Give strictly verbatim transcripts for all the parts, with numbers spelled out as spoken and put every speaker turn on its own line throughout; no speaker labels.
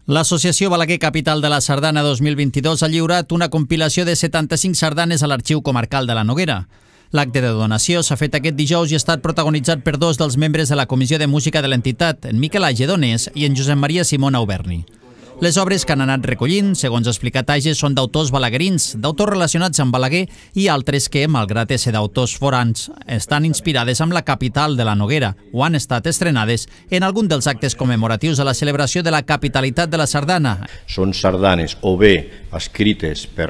L'Associació Balaguer Capital de la Sardana dos mil vint-i-dos ha lliurat una compilació de setanta-cinc sardanes a l'Arxiu Comarcal de la Noguera. L'acte de donació s'ha fet aquest dijous i ha estat protagonitzat per dos dels membres de la Comissió de Música de l'entitat, en Miquel Age Donés i en Josep Maria Simón Auberni. Les obres que han anat recollint, segons ha explicat Age, són d'autors balaguerins, d'autors relacionats amb Balaguer i altres que, malgrat ser d'autors forans, estan inspirades amb la capital de la Noguera o han estat estrenades en algun dels actes commemoratius de la celebració de la capitalitat de la sardana.
Són sardanes o bé escrites per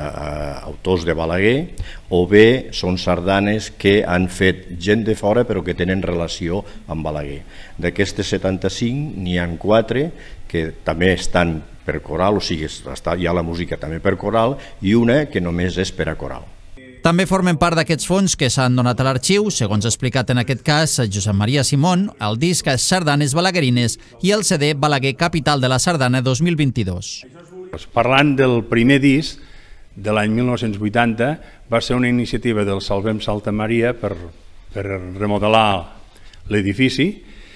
uh, autors de Balaguer o bé són sardanes que han fet gent de fora però que tenen relació amb Balaguer. D'aquestes setanta-cinc n'hi ha quatre que també estan per coral, o sigui, hi ha la música també per coral, i una que només és per a coral.
També formen part d'aquests fons que s'han donat a l'arxiu, segons ha explicat en aquest cas Josep Maria Simón, el disc Sardanes Balaguerines i el C D Balaguer Capital de la Sardana dos mil vint-i-dos.
Parlant del primer disc de l'any mil nou-cents vuitanta, va ser una iniciativa del Salvem Santa Maria per, per remodelar l'edifici.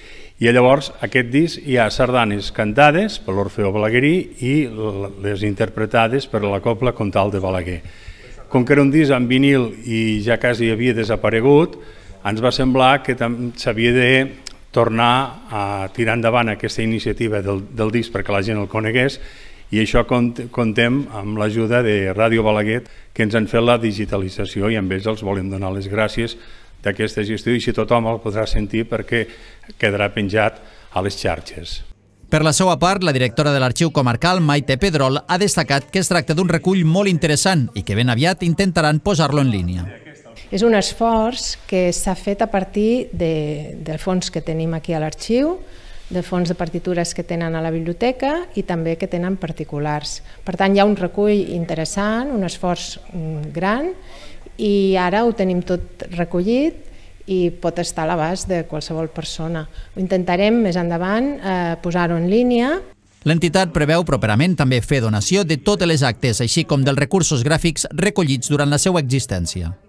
I llavors aquest disc hi ha sardanes cantades per l'Orfeó Balaguerí i les interpretades per la Cobla Comtal de Balaguer. Com que era un disc en vinil i ja quasi havia desaparegut, ens va semblar que s'havia de tornar a tirar endavant aquesta iniciativa del, del disc perquè la gent el conegués, i això contem amb l'ajuda de Ràdio Balaguer, que ens han fet la digitalització i amb ells els volem donar les gràcies d'aquesta gestió i si tothom el podrà sentir perquè quedarà penjat a les xarxes.
Per la seva part, la directora de l'Arxiu Comarcal, Maite Pedrol, ha destacat que es tracta d'un recull molt interessant i que ben aviat intentaran posar-lo en línia.
És un esforç que s'ha fet a partir de, del fons que tenim aquí a l'arxiu, de fons de partitures que tenen a la biblioteca i també que tenen particulars. Per tant, hi ha un recull interessant, un esforç gran, i ara ho tenim tot recollit i pot estar a l'abast de qualsevol persona. Ho intentarem més endavant eh, posar-ho en línia.
L'entitat preveu properament també fer donació de totes les actes, així com dels recursos gràfics recollits durant la seva existència.